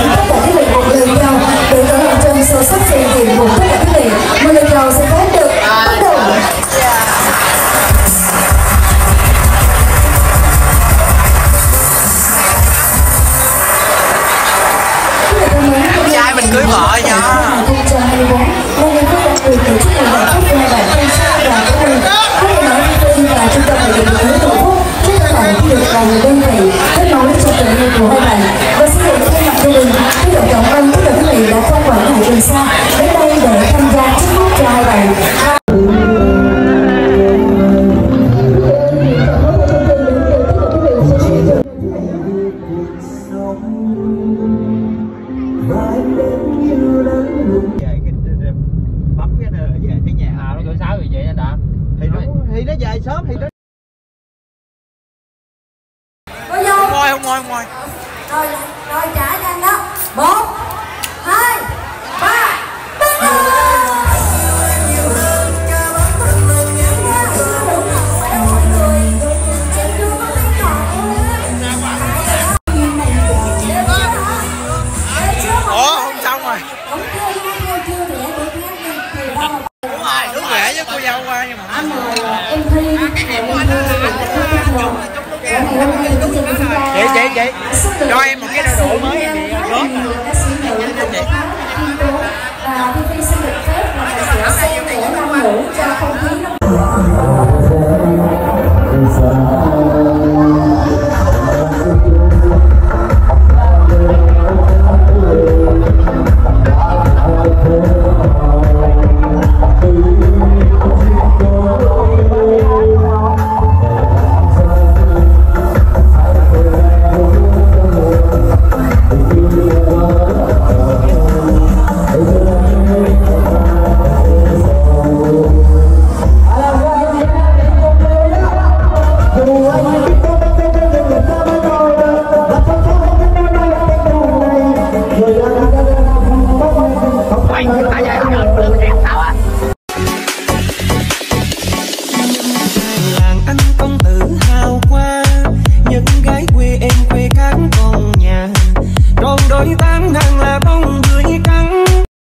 mời tất cả quý vị một lần nhau để trở thành trong sâu sắc trải nghiệm của tất cả quý vị. Một lần nhau sẽ có được bắt đầu. Trai mình cưới vợ nha. 2024 là ngày vui đặc biệt tổ chức ngày lễ quốc gia bản thân sao và có người có thể nói vui và trung tâm hội nghị của Tổ quốc trước tất cả những được là người đơn vị kết nối cho tình yêu của hai bạn và xin được thay mặt gia đình quý độ cảm ơn tất cả quý vị đã không quản ngại đường xa đến đây để tham gia chúc phúc cho hai bạn. Bấm cái về tới nhà. Nó cỡ 6 giờ vậy anh Đạt. Thì nó về sớm thì nó. Không ngồi. Rồi trả cho anh đó. 1, 2, 3. Không xong rồi. Đúng rẻ với cô dâu qua nhưng mà Anh mời em Thi chị cho em một cái đôi đủ mới vậy.